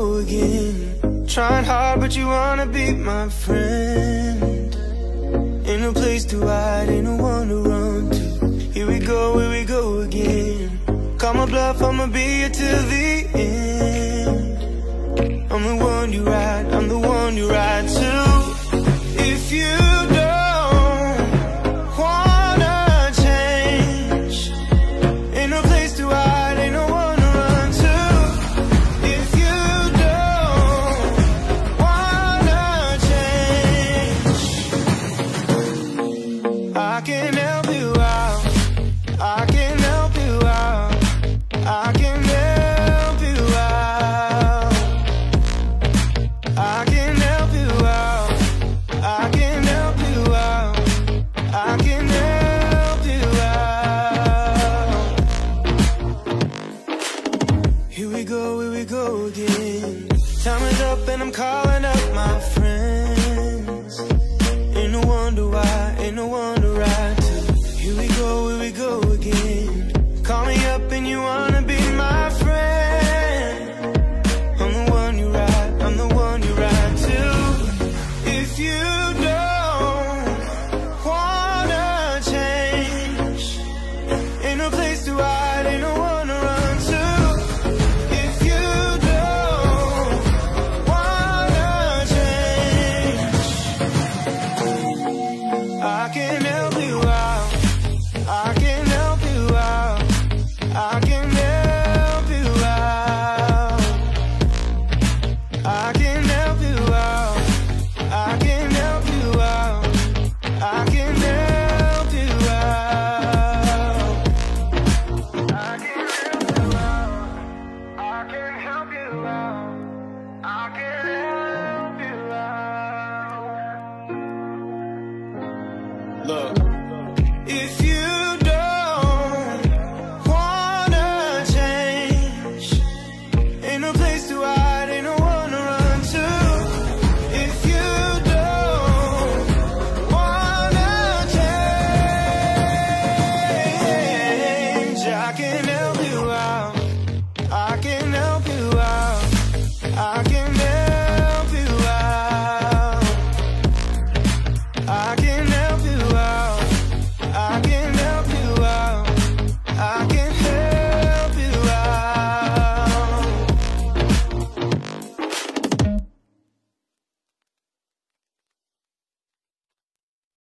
go again. Trying hard, but you wanna be my friend. Ain't no place to hide, ain't no one to run to. Here we go again. Call my bluff, I'ma be here till the end. I'm the one you ride, I'm the one you ride to. If you don't wanna change, ain't no place to hide, ain't no one to run to. If you don't wanna change, I can help you out, I can help you out, I can help you out, I can help you out, I can help you out, I can help you out. Here we go again. Time is up and I'm calling up my friends. Ain't no wonder why, ain't no one to ride to. Here we go again. Call me up and you wanna be my friend. I'm the one you ride, I'm the one you ride to. If you don't wanna change, ain't no place to hide, ain't no one to run to. If you don't wanna change, I can help you out, I can help you out, I can help you out, I can help you out, I can help you out, I can help you out, I can help you out, I can help you out, I can help you out. Look.